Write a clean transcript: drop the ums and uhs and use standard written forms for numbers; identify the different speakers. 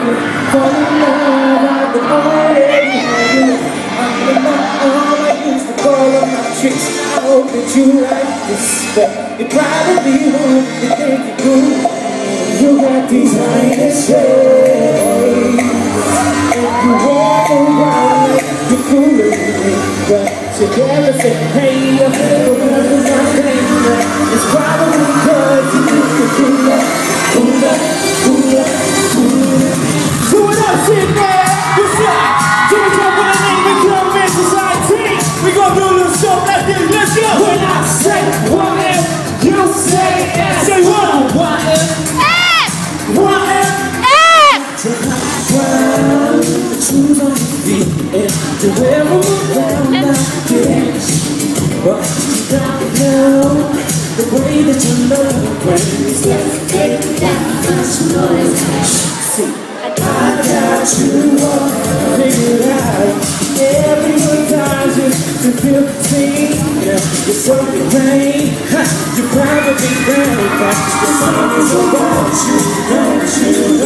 Speaker 1: fall in love, I've been already had you. I'm my arm, I used to call on my tricks. I hope that you like this, but you probably won't. You think you do. You got these highness ways, and you walk around like you're cooler than me, but you never say, hey, you're because of my pain. It's probably because you used to do that. So what else in there? What's up? So we come with the name of Yong Men Society. We gon' do a little something like this. Let's go. When I say YM, you say S. Say what? YM. To high ground, the shoes on your feet, and to wear them around like this. But you don't know the way that you love when it's just take that much noise. See, I got you all figured out. Everyone dies just to feel seen. You're so pain, you're probably ready, but the song is about you, don't you?